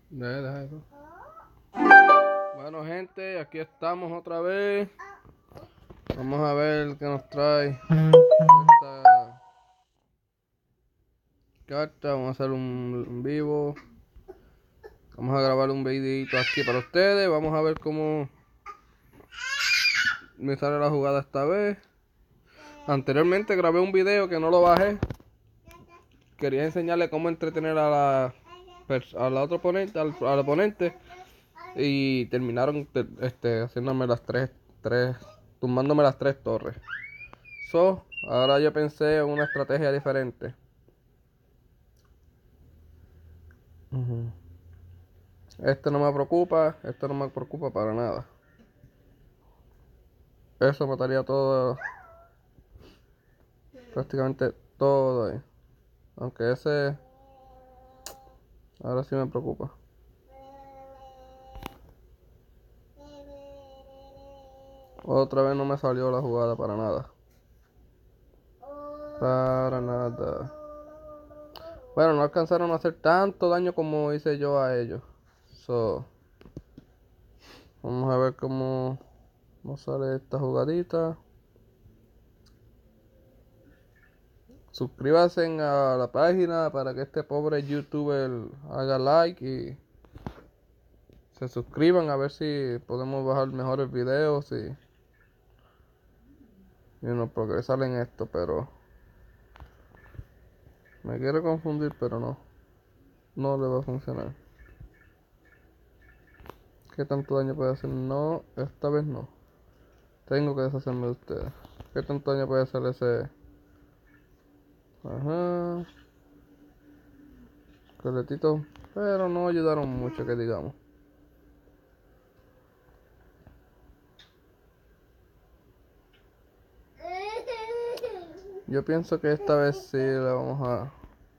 Deja eso. Bueno, gente, aquí estamos otra vez. Vamos a ver qué nos trae esta carta. Vamos a hacer un vivo. Vamos a grabar un videito aquí para ustedes. Vamos a ver cómo me sale la jugada esta vez. Anteriormente grabé un video que no lo bajé. Quería enseñarle cómo entretener a la otra oponente, al oponente. Y terminaron haciéndome las tumbándome las tres torres. Ahora yo pensé en una estrategia diferente. Esto no me preocupa para nada. Eso mataría todo, prácticamente todo ahí. Aunque ese, ahora sí me preocupa. Otra vez no me salió la jugada para nada. Para nada. Bueno, no alcanzaron a hacer tanto daño como hice yo a ellos. Vamos a ver cómo nos sale esta jugadita. Suscríbanse a la página para que este pobre youtuber haga like y se suscriban a ver si podemos bajar mejores videos y no progresar en esto, pero me quiere confundir, pero no le va a funcionar. ¿Qué tanto daño puede hacer? No, esta vez no. Tengo que deshacerme de ustedes. ¿Qué tanto daño puede hacer ese? Ajá. Esqueletitos, pero no ayudaron mucho, que digamos. Yo pienso que esta vez sí le vamos a...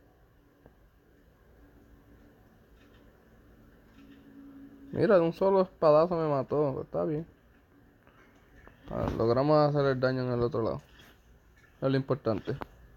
Mira, de un solo espadazo me mató, está bien. Logramos hacer el daño en el otro lado. Es lo importante.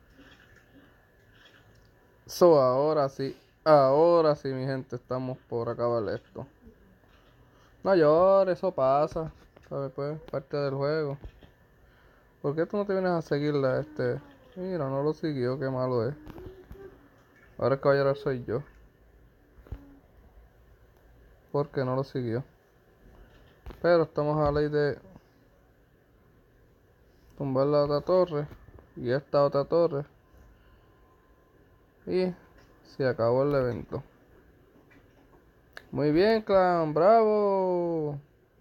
Ahora sí, mi gente, estamos por acabar esto. No llores, eso pasa. ¿Sabes? Pues, parte del juego. ¿Por qué tú no te vienes a seguirla a este? Mira, no lo siguió, qué malo es. Ahora el caballero soy yo. Porque no lo siguió. Pero estamos a la ley de tumbar la otra torre. Y esta otra torre. Y se acabó el evento. Muy bien, clan, bravo.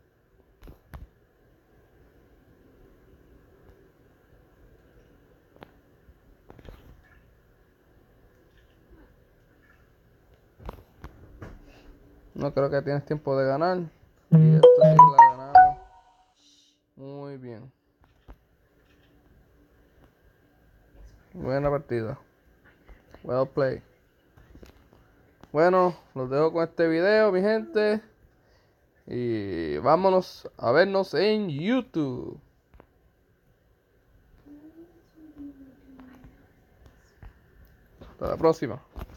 No creo que tienes tiempo de ganar. Y esta sí la ganamos. Muy bien. Buena partida. Well play. Bueno, los dejo con este video, mi gente. Y vámonos a vernos en YouTube. Hasta la próxima.